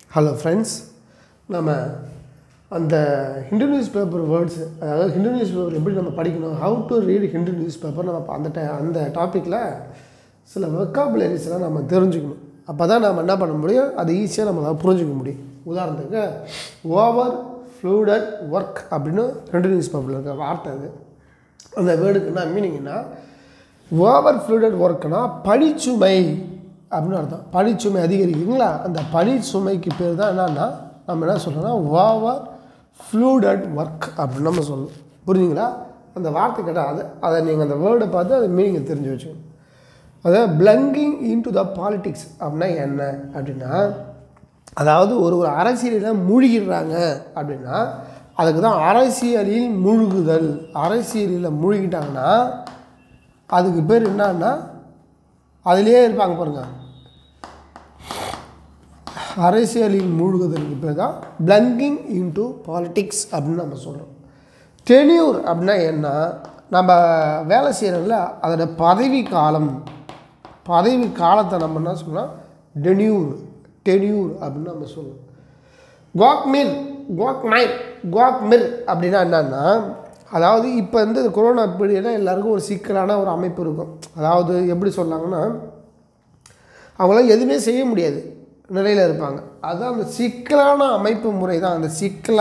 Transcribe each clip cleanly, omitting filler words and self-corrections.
Hello friends, நம்ம அந்த Hindu newspaper words அதாவது Hindu newspaper எப்படி நம்ம படிக்கணும் how to read Hindu newspaper நம்ம அந்த டாபிக்ல சில vocabularies எல்லாம் நம்ம தெரிஞ்சுக்கணும் அப்பதான் நாம என்ன பண்ண முடியும் அது ஈஸியா நம்மளால புரிஞ்சிக்க முடியும் உதாரணத்துக்கு over flooded work அப்படினு Hindu newspaperல இருக்க வார்த்தை அது அந்த வேர்டுக்கு என்ன மீனிங்னா over flooded workனா பணிச்சுமை அப்படினு அர்த்தம் பணிச்சுமை அதிகரிக்குங்களா அந்த பணிச்சுமைக்கு பேர் தான் என்னன்னா நம்ம என்ன சொல்றோம்னா over flooded work அப்படி நம்ம சொல்றோம் புரியுதுங்களா அந்த வார்த்தை கேட்டா அத நீங்க அந்த வேர்டை பார்த்து அது மீனிங் தெரிஞ்சு வெச்சுக்கணும் அத blending into the politics அப்படினா என்ன அப்படினா அதாவது ஒரு அரசியலில மூழ்கிடுறாங்க அப்படினா அதுக்கு தான் அரசியலில் மூழ்குதல் அரசியலில மூழ்கிட்டாங்கன்னா அதுக்கு பேர் என்னன்னா அதிலேயே இருப்பாங்க பாருங்க அரசியலில் மூழ்குதலுக்கு பேர் தான் blending into politics அப்படினு நம்ம சொல்றோம் tenure அப்படினா என்ன நம்ம வேலை செய்யறதுல அதோட பதவி காலத்தை நம்ம என்ன சொல்லலாம் tenure அப்படினு நம்ம சொல்றோம் Gwakmir அப்படினா என்னன்னா அதாவது இப்போ இந்த கொரோனா பீரியட்ல எல்லாருக்கும் ஒரு சிக்கலான ஒரு அமைப்பு இருக்கும் அதாவது எப்படி சொன்னாங்கன்னா அவங்கள எதுமே செய்ய முடியாது நிலையில இருப்பாங்க அதான் அந்த சிக்கலான அமைப்பு முறை தான் அந்த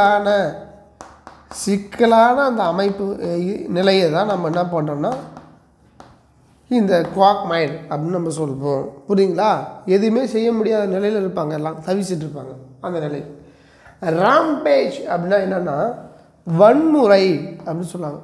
சிக்கலான அந்த அமைப்பு நிலையை தான் நம்ம என்ன பண்றோம்னா இந்த Gwakmir அப்படி நம்ம சொல்றோம் புரியுங்களா எதுமே செய்ய முடியாத நிலையில இருப்பாங்க எல்லாம் தவிச்சிட்டு இருப்பாங்க அந்த நிலை rampage அப்படினா என்னன்னா வன்முறை அப்படி சொல்றாங்க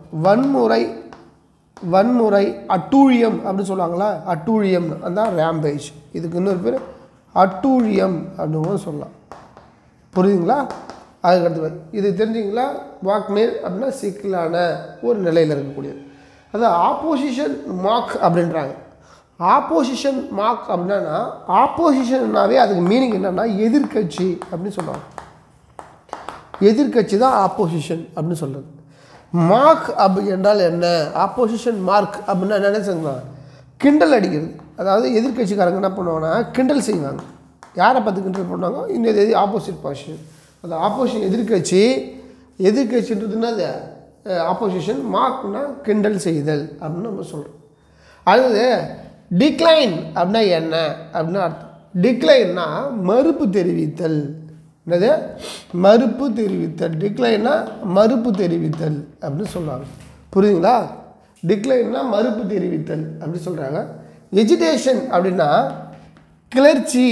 வன்முறை அட்டூழியம் அப்படி சொல்வாங்களா அட்டூழியம் அதான் rampage இதுக்கு இன்னொரு பேர் அட்டூழியம் அப்படினு சொல்லலாம் புரியுதுங்களா அதுக்கு அடுத்து இது தெரிஞ்சீங்களா Gwakmir அப்படினா சிக்கலான ஒரு நிலையில இருக்கக்கூடிய அது ஆப்போசிஷன் மார்க் அப்படின்றாங்க ஆப்போசிஷன் மார்க் அப்படினா ஆப்போசிஷன்னாவே அதுக்கு மீனிங் என்னன்னா எதிர்க்கட்சி அப்படி சொல்றாங்க எதிர்க்கட்சி தான் ஆப்போசிஷன் அப்படி சொல்றது மார்க் அப்படி என்றால் என்ன ஆப்போசிஷன் மார்க் அப்படினா என்ன சொல்றாங்க கிண்டல் அடிக்கிறது அதாவது எதிர்க்கட்சிக்காரங்க என்ன பண்ணுவாங்கன்னா கிண்டல் செய்வாங்க யாரை பார்த்து கிண்டல் பண்ணுவாங்க இந்த ஆப்போசிட் பொசிஷன் அந்த ஆப்போசிஷன் எதிர்க்கட்சின்றது என்னது ஆப்போசிஷன் மார்க்னா கிண்டல் செய்தல் அப்படின்னு நம்ம சொல்றோம் அடுத்து டிக்ளைன் அப்படினா என்ன அப்படினா அர்த்தம் டிக்ளைன்னா மறுப்பு தெரிவித்தல் என்னது மறுப்பு தெரிவித்தல் டிக்ளைன்னா மறுப்பு தெரிவித்தல் அப்படி சொல்றாங்க புரியுதுங்களா டிக்ளைன்னா மறுப்பு தெரிவித்தல் அப்படி சொல்றாங்க எஜிடேஷன் அப்படினா கிளர்ச்சி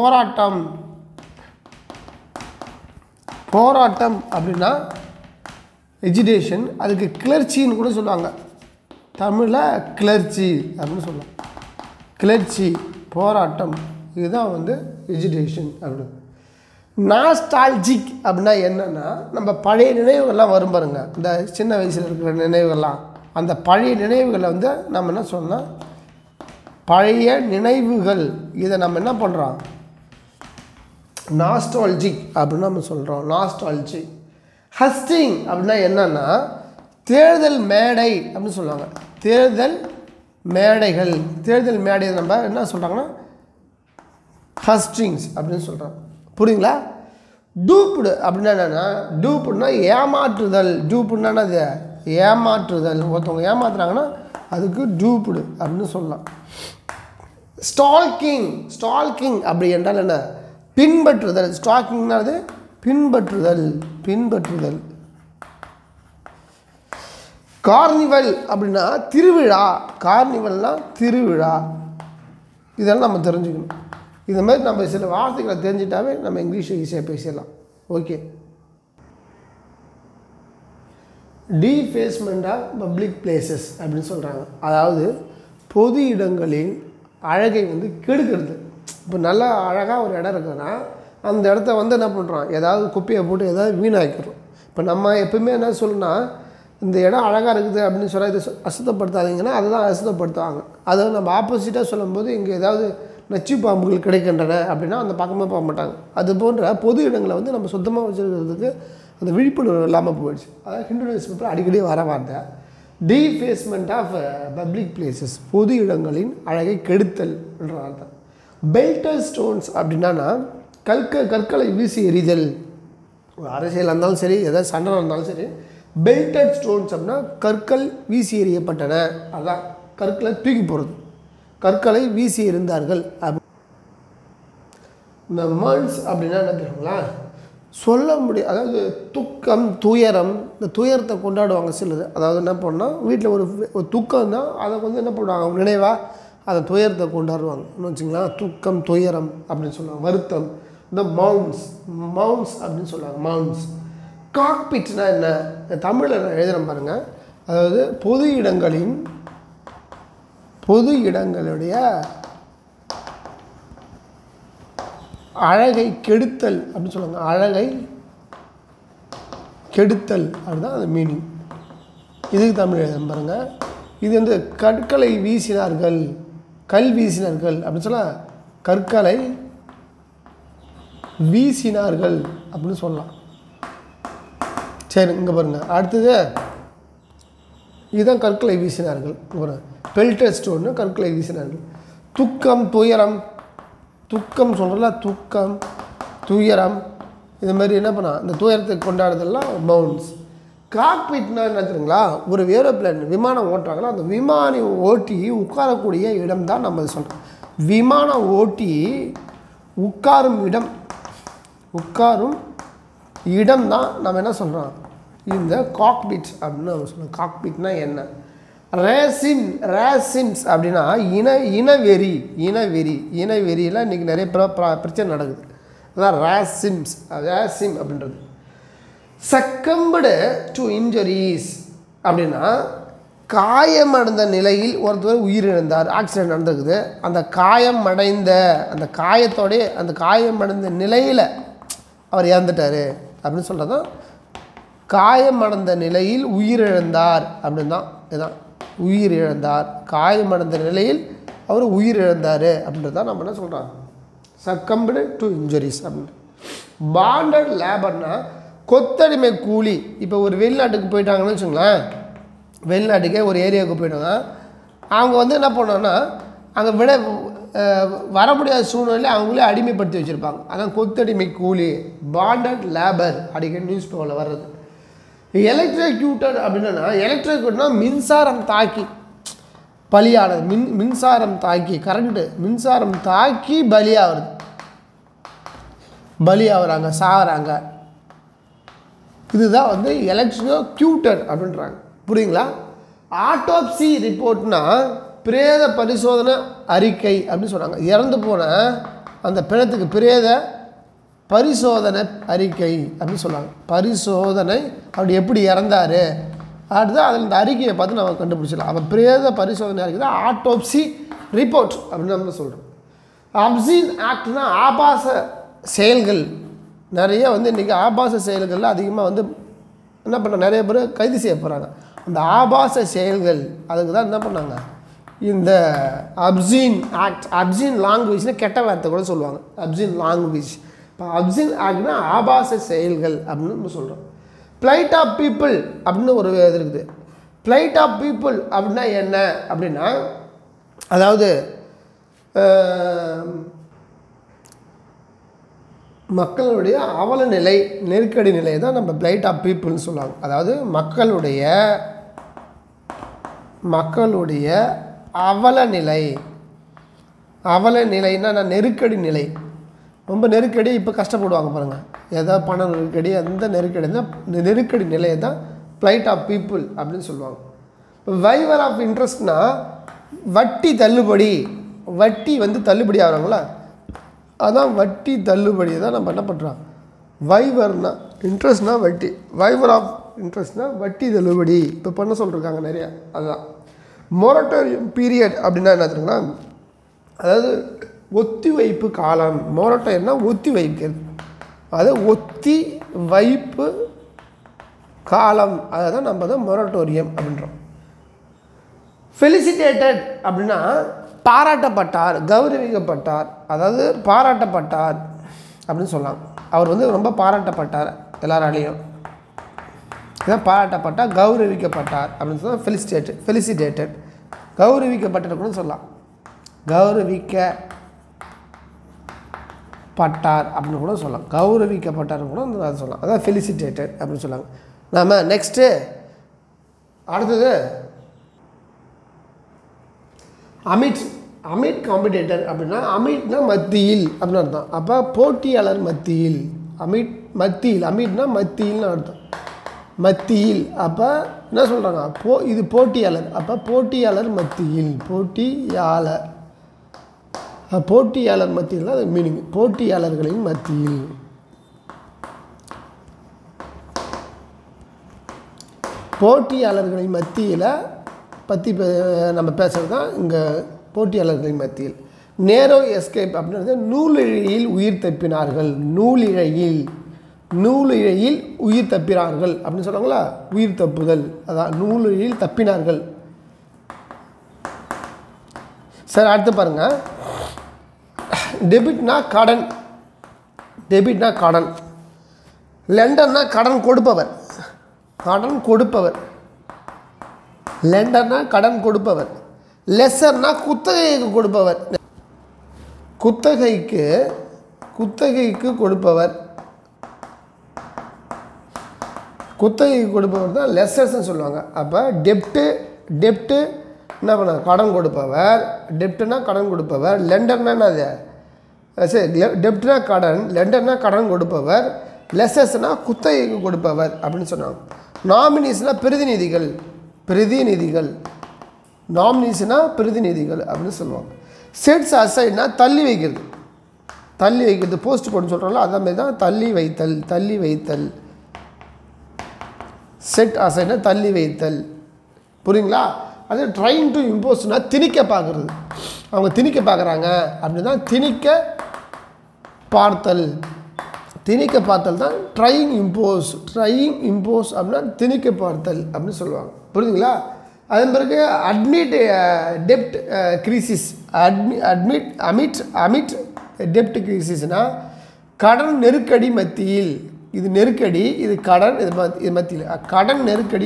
போராட்டம் அப்படினா எஜிடேஷன் அதுக்கு கிளர்ச்சின்னு கூட சொல்லுவாங்க தமிழ்ல கிளர்ச்சி அப்படி சொல்லுவாங்க கிளர்ச்சி போராட்டம் இதுதான் வந்து எஜிடேஷன் அப்படி நாஸ்டால்ஜிக் அப்படினா என்னன்னா நம்ம பழைய நினைவுகள்லாம் வரும் பாருங்க இந்த சின்ன வயசுல இருக்கிற நினைவுகள்லாம் அந்த பழைய நினைவுகளை வந்து நம்ம என்ன சொல்லலாம் பழைய நினைவுகள் இதை நம்ம என்ன பண்றோம் நாஸ்டால்ஜிக் அப்படின்னு நம்ம சொல்றோம் நாஸ்டால்ஜி ஹஸ்டிங் அப்படினா என்னன்னா தேர்தல் மேடை அப்படி சொல்லுவாங்க தேர்தல் மேடை நம்ம என்ன சொல்றாங்கன்னா ஹஸ்டிங்ஸ் அப்படின்னு சொல்றாங்க புரியுங்களா டூப்டு அப்படினா என்னன்னா டூப்டுனா ஏமாற்றுதல் டூப்டுனா என்னது ஏமாற்றுதல் ஒருத்தவங்க ஏமாத்துறாங்கன்னா அதுக்கு டூப்டு அப்படின்னு சொல்லலாம் ஸ்டால்கிங் அப்படி என்றால் என்ன பின்பற்றுதல் ஸ்டாக்கிங்னா அது பின்பற்றுதல் கார்னிவல் அப்படினா திருவிழா இதெல்லாம் நம்ம தெரிஞ்சுக்கணும் இந்த மாதிரி நம்ம சில வார்த்தைகளை தெரிஞ்சிட்டாவே நம்ம இங்கிலீஷ் ஈஸியா பேசலாம் okay defacement of public places அப்படி சொல்றாங்க அதாவது பொது இடங்களின் அழகை வந்து கெடுக்கிறது இப்போ நல்ல அழகா ஒரு இடம் இருக்குன்னா அந்த இடத்தை வந்து என்ன பண்றோம் ஏதாவது குப்பையை போட்டு ஏதாவது வீணாக்கிறோம் இப்போ நம்ம எப்பவுமே என்ன சொல்லணும்னா இந்த இடம் அழகா இருக்குது அப்படினு சொல்றா இது அசுத்தப்படுத்தாதீங்கன்னா அதுதான் அசுத்தப்படுத்துவாங்க அதை நம்ம ஆப்போசிட்டா சொல்லும்போது இங்க ஏதாவது நச்சு பாம்புகள் கிடைக்கின்றன அப்படினா அந்த பக்கமே போக மாட்டாங்க அது போன்ற பொது இடங்களை வந்து நம்ம சுத்தமா வச்சிருக்கிறதுக்கு அந்த விழிப்புணர்வு இல்லாம போயிடுச்சு அதாவது Hindu newspaper அடிக்கடி வர வார்த்தை defacement of public places பொது இடங்களின் அழகை கெடுத்தல் என்ற அர்த்தம் belted stones அப்படினா கற்களை வீசி எறிதல். ஒரு அரசியல் இருந்தாலும் சரி, எதாவது சண்டை இருந்தாலும் சரி, பெல்டட் ஸ்டோன்ஸ் அப்படின்னா கற்கள் வீசி எறியப்பட்டன, அதான் கற்களை தூக்கி போகிறது, கற்களை வீசி எறிந்தார்கள். இந்த மர்ன்ஸ் அப்படின்னா என்ன தெரியுங்களா, சொல்ல முடியும். அதாவது துக்கம், துயரம், இந்த துயரத்தை கொண்டாடுவாங்க சிலர். அதாவது என்ன பண்ணால் வீட்டில் ஒரு துக்கம் தான், அதை வந்து என்ன பண்ணுவாங்க, அவங்க நினைவாக அதை துயரத்தை கொண்டாடுவாங்க வச்சுங்களேன். துக்கம், துயரம் அப்படின்னு சொல்லுவாங்க. வருத்தம், இந்த மவுன்ஸ் அப்படின்னு சொல்லுவாங்க. மவுன்ஸ். காக்பிட்னா என்ன, தமிழில் நான் எழுதுகிறேன் பாருங்கள். அதாவது பொது இடங்களுடைய அழகை கெடுத்தல் அப்படின்னு சொல்லுவாங்க. அழகை கெடுத்தல் அப்படிதான் அது மீனிங். இதுக்கு தமிழ் எழுத பாருங்கள். இது வந்து கற்களை வீசினார்கள், கல் வீசினார்கள் அப்படின்னு சொல்ல, கற்களை வீசினார்கள் அப்படின்னு சொல்லலாம். சரி, இங்கே பாருங்கள். அடுத்தது இதுதான் கற்களை வீசினார்கள். ஒரு பெல்டட் ஸ்டோன்னு கற்களை வீசினார்கள். துக்கம், துயரம், துக்கம் சொல்கிறல, துக்கம், துயரம், இது மாதிரி என்ன பண்ணா இந்த துயரத்தை கொண்டாடுறதெல்லாம் மவுன்ஸ். காக்பிட்னா என்ன தெரியுங்களா, ஒரு ஏரோப்ளேன் விமானம் ஓட்டுறாங்களா, அந்த விமானம் ஓட்டி உட்காரக்கூடிய இடம் தான் நம்ம சொல்கிறோம். விமானம் ஓட்டி உட்காரும் இடம் தான் நம்ம என்ன சொல்கிறோம், இந்த காக்பிட் அப்படின்னு நம்ம சொல்கிறோம். காக்பிட்னா என்ன, ரேசின்ஸ் அப்படின்னா இனவெறியில் இன்றைக்கி நிறைய பிரச்சனை நடக்குது. அதான் ரேசிம் அப்படின்றது. சக்கம்படு டு இன்ஜுரிஸ் அப்படின்னா காயமடைந்த நிலையில் ஒருத்தர் உயிரிழந்தார், ஆக்சிடென்ட் நடந்திருக்குது. அந்த காயமடைந்த நிலையில் அவர் இறந்துட்டார் அப்படின்னு சொல்கிறது தான் காயமடைந்த நிலையில் உயிரிழந்தார் அப்படின்னு தான். இதுதான் உயிரிழந்தார், காயமடைந்த நிலையில் அவர் உயிரிழந்தார் அப்படின்றது தான் நம்ம என்ன சொல்கிறோம், சக்கம்படு டு இன்ஜுரிஸ் அப்படின்னு. பாண்டட் லேபர்னா கொத்தடிமை கூலி. இப்போ ஒரு வெளிநாட்டுக்கு போயிட்டாங்கன்னு வச்சுங்களேன், வெளிநாட்டுக்கே ஒரு ஏரியாவுக்கு போயிட்டாங்க, அவங்க வந்து என்ன பண்ணோன்னா அங்கே வர முடியாத சூழ்நிலையில் அவங்களே அடிமைப்படுத்தி வச்சுருப்பாங்க. அதான் கொத்தடிமை கூலி, பாண்டட் லேபர் அடிக்கடி நியூஸ் பேப்பரில் வர்றது. எலக்ட்ரிக்யூட்டட் அப்படின்னா, எலக்ட்ரிக்யூட்னா மின்சாரம் தாக்கி பலியானது, மின்சாரம் தாக்கி கரண்ட்டு மின்சாரம் தாக்கி பலியாகிறாங்க, சாகிறாங்க. இதுதான் வந்து எலக்ட்ரிக்யூட்டட் அப்படின்றாங்க. புரியுங்களா? ஆட்டோப்சி ரிப்போர்ட்னா பிரேத பரிசோதனை அறிக்கை அப்படின்னு சொல்கிறாங்க. இறந்து போன அந்த பிணத்துக்கு பிரேத பரிசோதனை அறிக்கை அப்படின்னு சொல்லுவாங்க. பரிசோதனை அப்படி எப்படி இறந்தார் அடுத்து அதில் இந்த அறிக்கையை பார்த்து நம்ம கண்டுபிடிச்சிடலாம். அப்போ பிரேத பரிசோதனை அறிக்கை தான் ஆட்டோப்சி ரிப்போர்ட் அப்படின்னு நம்ம சொல்கிறோம். அப்சீன் ஆக்ட்னா ஆபாச செயல்கள். நிறைய வந்து இன்றைக்கி ஆபாச செயல்களில் அதிகமாக வந்து என்ன பண்ண நிறைய பேர் கைது செய்ய போகிறாங்க. அந்த ஆபாச செயல்கள் அதுக்கு தான் என்ன பண்ணாங்க இந்த அப்சீன் ஆக்ட். அப்சீன் லாங்குவேஜ்னால் கெட்ட வார்த்தை கூட சொல்லுவாங்க, அப்சீன் லாங்குவேஜ். இப்போ அப்சீன் ஆக்ட்னா ஆபாச செயல்கள் அப்படின்னு நம்ம சொல்கிறோம். ப்ளைட் ஆஃப் பீப்புள் அப்படின்னு ஒரு இது இருக்குது. ப்ளைட் ஆஃப் பீப்புள் அப்படின்னா என்ன அப்படின்னா, அதாவது மக்களுடைய அவல நிலை, நெருக்கடி நிலையை தான் நம்ம ப்ளைட் ஆஃப் பீப்புள்னு சொல்லுவாங்க. அதாவது மக்களுடைய அவல நிலைன்னா நெருக்கடி நிலை, ரொம்ப நெருக்கடி. இப்போ கஷ்டப்படுவாங்க பாருங்கள், ஏதாவது பண நெருக்கடி, அந்த நெருக்கடி நிலையை தான் ப்ளைட் ஆஃப் பீப்புள் அப்படின்னு சொல்லுவாங்க. வைவர் ஆஃப் இன்ட்ரெஸ்ட்னா வட்டி தள்ளுபடி, வட்டி வந்து தள்ளுபடி ஆகிறாங்களா, அதான் வட்டி தள்ளுபடி தான் நம்ம என்ன பண்ணுறோம். வைவர்னா இன்ட்ரெஸ்ட்னா வட்டி, வைவர் ஆஃப் இன்ட்ரெஸ்ட்னா வட்டி தள்ளுபடி இப்போ பண்ண சொல்லியிருக்காங்க நிறையா. அதுதான் மொரட்டோரியம் பீரியட் அப்படின்னா என்ன தெரியுங்களா, அதாவது ஒத்தி வைப்பு காலம். மொரட்டோரியம்னா ஒத்தி வைக்கிறது, அது ஒத்தி வைப்பு காலம், அதை தான் நம்ம தான் மொரட்டோரியம் அப்படின்றோம். ஃபெலிசிட்டேட்டட் அப்படின்னா பாராட்டப்பட்டார், கௌரவிக்கப்பட்டார், அதாவது பாராட்டப்பட்டார் அப்படின்னு சொல்லலாம். அவர் வந்து ரொம்ப பாராட்டப்பட்டார் எல்லாராலையும், இதான் பாராட்டப்பட்டார், கௌரவிக்கப்பட்டார் அப்படின்னு சொன்னால் ஃபெலிசிட்டேட்டட். கௌரவிக்கப்பட்டது கூட சொல்லலாம், அப்படின்னு கூட சொல்லலாம். கௌரவிக்கப்பட்டார்னு கூட அந்த அது சொல்லலாம். அதான் ஃபெலிசிட்டேட்டட் அப்படின்னு சொல்லாங்க. நாம் நெக்ஸ்ட்டு அடுத்தது அமிட் காம்படிட்டர் அப்படின்னா அமிட்னா மத்தியில் அப்படின்னு அர்த்தம். அப்போ போட்டியாளர் மத்தியில். அமிட்னா மத்தியில்னு அர்த்தம். மத்தியில் அப்போ என்ன சொல்கிறாங்க? இது போட்டியாளர். அப்போ போட்டியாளர் மத்தியில். போட்டியாளர் மத்தியில் தான் அது மீனிங். போட்டியாளர்களின் மத்தியில். போட்டியாளர்களின் மத்தியில் பற்றி நம்ம பேசுகிறது தான் இங்கே போட்டியாளர்களின் மத்தியில். நேரோ எஸ்கேப் அப்படின்றது நூலிழையில் உயிர் தப்பினார்கள். நூலிழையில் உயிர் தப்பினார்கள் அப்படின்னு சொல்கிறாங்களா? உயிர் தப்புதல், அதான் நூலிழையில் தப்பினார்கள். சரி, அடுத்து பாருங்கள். டெபிட்னா கடன். லெண்டர்னா கடன் கொடுப்பவர். லெஸ்ஸர்னா குத்தகைக்கு கொடுப்பவர். குத்தகைக்கு கொடுப்பவர் தான் லெஸ்ஸர்ஸ்ன்னு சொல்லுவாங்க. அப்போ டெப்ட்டு என்ன பண்ண? கடன் கொடுப்பவர். டெப்ட்டுனா கடன் கொடுப்பவர். லெண்டர்னா என்னது? சரி, டெப்ட்னா கடன், லெண்டர்னா கடன் கொடுப்பவர், லெஸ்ஸர்ஸ்னா குத்தகைக்கு கொடுப்பவர் அப்படின்னு சொன்னாங்க. நாமினிஸ்னா பிரதிநிதிகள். நாமினிஸ்னா பிரதிநிதிகள் அப்படின்னு சொல்லுவாங்க. செட்ஸ் அசைட்னா தள்ளி வைக்கிறது. போஸ்ட் போட்டு சொல்கிறாங்களோ அதே மாதிரி தான் தள்ளி வைத்தல். செட் அசைட்னா தள்ளி வைத்தல். புரியுங்களா? அது ட்ரைங் டு இம்போஸ்னா திணிக்க பார்க்குறது. அவங்க திணிக்க பார்க்குறாங்க அப்படின்னா திணிக்க பார்த்தல் தான் ட்ரைங் இம்போஸ் அப்படின்னா திணிக்க பார்த்தல் அப்படின்னு சொல்லுவாங்க. புரியுதுங்களா? அதன் பிறகு அட்மிட் டெப்ட் கிரைசிஸ். அமிட் டெப்ட் கிரைசிஸ்னா கடன் நெருக்கடி மத்தியில். இது நெருக்கடி, இது கடன், இது மத்தியில். கடன் நெருக்கடி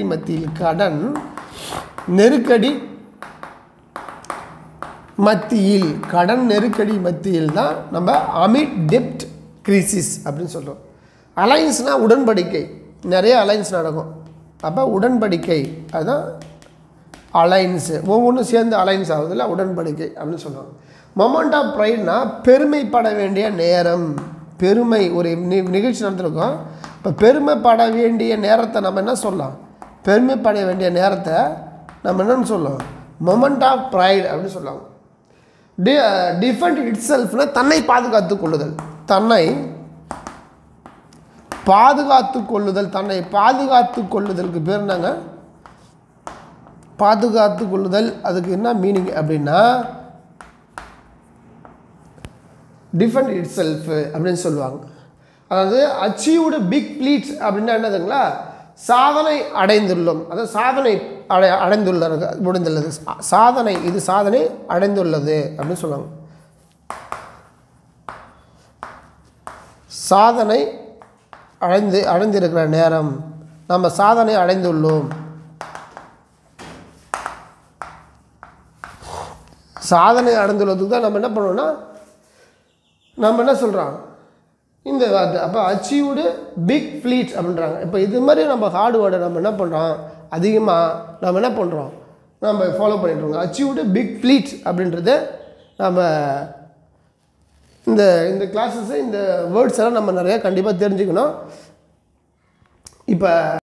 மத்தியில் தான் நம்ம அமிட் டெப்ட் கிரைசிஸ் அப்படின்னு சொல்கிறோம். அலைன்ஸ்னால் உடன்படிக்கை. நிறைய அலைன்ஸ் நடக்கும். அப்போ உடன்படிக்கை அதுதான் அலைன்ஸு. ஒவ்வொன்றும் சேர்ந்து அலைன்ஸ் ஆகுதுல்ல, உடன்படிக்கை அப்படின்னு சொல்லுவாங்க. மொமெண்ட் ஆஃப் ப்ரைட்னா பெருமைப்பட வேண்டிய நேரம். ஒரு நிகழ்ச்சி நடந்திருக்கோம். இப்போ பெருமைப்பட வேண்டிய நேரத்தை நம்ம என்ன சொல்லலாம்? பெருமைப்பட வேண்டிய நேரத்தை நம்ம என்னன்னு சொல்லலாம்? மொமெண்ட் ஆஃப் ப்ரைட் அப்படின்னு சொல்லுவாங்க. டிஃபெண்ட் இட் செல்ஃப்னா தன்னை பாதுகாத்து கொள்ளுதல். தன்னை பாதுகாத்து கொள்ளுதலுக்கு பேர் என்னங்க? பாதுகாத்து கொள்ளுதல். அதுக்கு என்ன மீனிங் அப்படின்னா டிஃபெண்ட் இட் செல்ஃப் அப்படின்னு சொல்லுவாங்க. அதாவது அச்சீவ்டு பிக் ப்ளீட்ஸ் அப்படின்னா என்னதுங்களா? சாதனை அடைந்துள்ளோம். அதாவது சாதனை முடிந்துள்ளது. இது சாதனை அடைந்துள்ளது அப்படின்னு சொல்லுவாங்க. சாதனை அடைந்திருக்கிற நேரம். நம்ம சாதனை அடைந்துள்ளோம். சாதனை அடைந்துள்ளதுக்கு தான் நம்ம என்ன பண்ணுவோம்னா நம்ம என்ன சொல்கிறோம்? இந்த வார்த்தை. அப்போ அச்சீவ்டு பிக் ஃப்ளீட் அப்படின்றாங்க. இப்போ இது மாதிரி நம்ம ஹார்ட் வேர்டை நம்ம என்ன பண்ணுறோம்? அதிகமாக நம்ம என்ன பண்ணுறோம்? நம்ம ஃபாலோ பண்ணிட்டுருக்கோம். அச்சீவ்டு பிக் ஃப்ளீட் அப்படின்றது நம்ம இந்த கிளாஸஸு இந்த வேர்ட்ஸ் எல்லாம் நம்ம நிறையா கண்டிப்பாக தெரிஞ்சுக்கணும். இப்போ